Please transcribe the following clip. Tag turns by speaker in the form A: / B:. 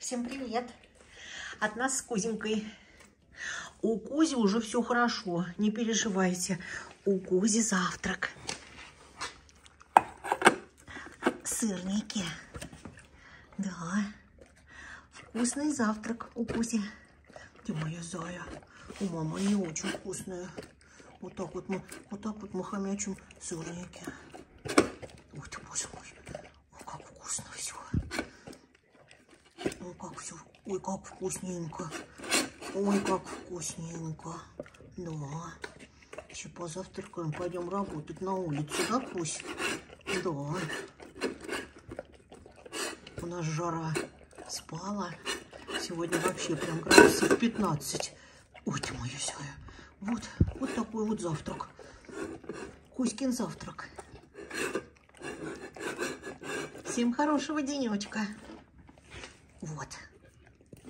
A: Всем привет! От нас с Кузенькой. У Кузи уже все хорошо, не переживайте. У Кузи завтрак. Сырники. Да, вкусный завтрак у Кузи. Ты моя зая. У мамы не очень вкусная. Вот так вот мы хомячим сырники. Ой, ты, боже мой. Ой, как вкусно все. Ой, как все. Ой, как вкусненько. Ой, как вкусненько. Да. Сейчас позавтракаем, пойдем работать на улицу, да, Кусь? Да. У нас жара спала. Сегодня вообще прям градусов 15. Ой, ты моя зая. Вот такой вот завтрак. Кузькин завтрак. Всем хорошего денечка. Вот.